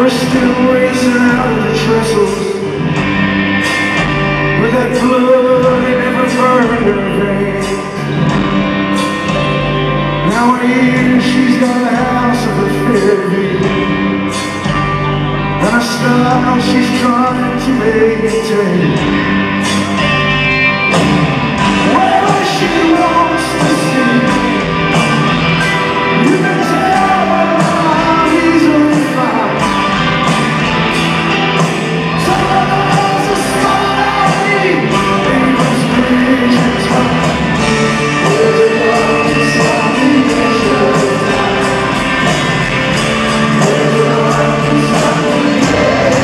We're still racing out of the trestles with that blood that never burned her veins. Now I hear she's got a house of a fairy, and a style she's trying to maintain. Where she wants to see, you can tell by how easily found. Someone has a spot on me, in this bridge and town. There's a love inside me that should die. There's a love inside me that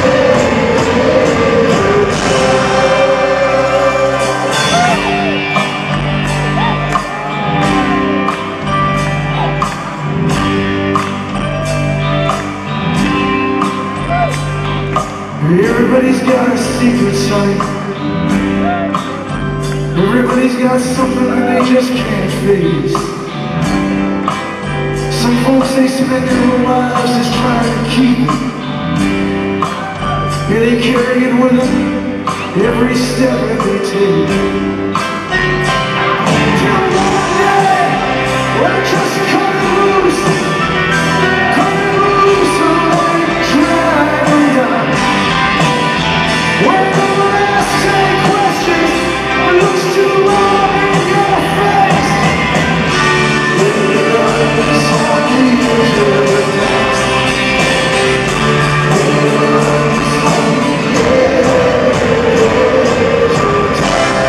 everybody's got a secret side. Everybody's got something that they just can't face. Some folks, they spend their whole lives just trying to keep it. Yeah, they carry it with them every step that they take. Till one day, when it just cut it loose, so they drive them down. When the last 10 questions looks too long in your face, when the love is on the edge of the dance, when the love is on the edge of the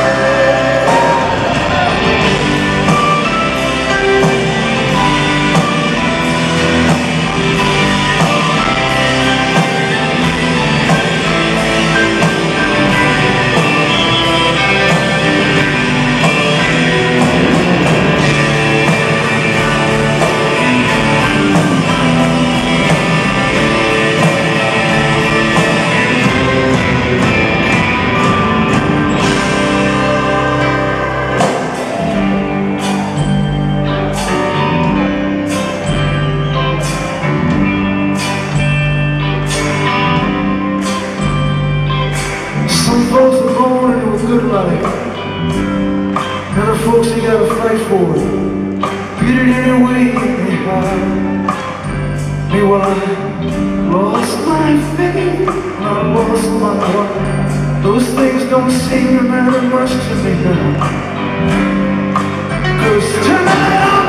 Some folks are born into a good life, and other folks, they gotta fight for it. Get it any way they have. Meanwhile, I lost my faith, and I lost my wife. Those things don't seem to matter much to me now, 'cause tonight